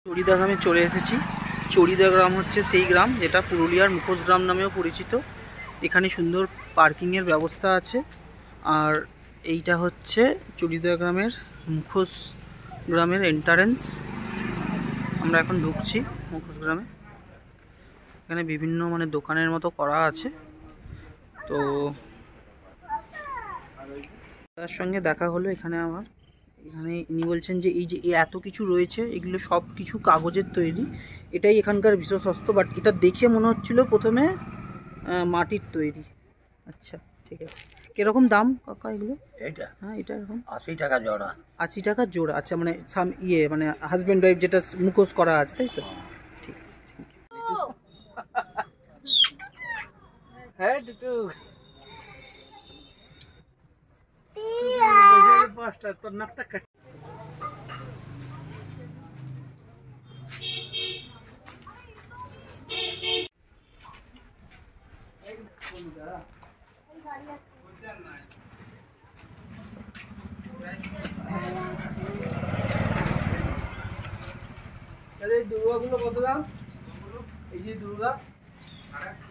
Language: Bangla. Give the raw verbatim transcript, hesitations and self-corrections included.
চড়িদা গ্রামে চলে এসেছি। চড়িদা গ্রাম হচ্ছে সেই গ্রাম যেটা পুরুলিয়ার মুখোশ গ্রাম নামেও পরিচিত। এখানে সুন্দর পার্কিংয়ের ব্যবস্থা আছে। আর এইটা হচ্ছে চড়িদা গ্রামের মুখোশ গ্রামের এন্ট্রান্স। আমরা এখন ঢুকছি মুখোশ গ্রামে। এখানে বিভিন্ন মানে দোকানের মতো করা আছে। তো তার সঙ্গে দেখা হলো এখানে আমার। এখানে ইনি বলছেন যে এই যে এত কিছু রয়েছে এগুলো সব কিছু কাগজের তৈরি, এটাই এখানকার বিশেষত্ব। বাট এটা দেখে মনে হচ্ছিল প্রথমে মাটির তৈরি। আচ্ছা ঠিক আছে, কিরকম দাম কাকা এগুলো? এইটা হ্যাঁ এটা এখন আশি টাকা জোড়া। আশি টাকা জোড়া, আচ্ছা মানে ইয়ে মানে হাজব্যান্ড ওয়াইফ যেটা মুখোশ করা আছে তাই তো? ঠিক আছে। হ্যাঁ টুটু পাঁচটা তোর নাকটা কাট। দুর্গাগুলো কত দাম? এই যে দুর্গা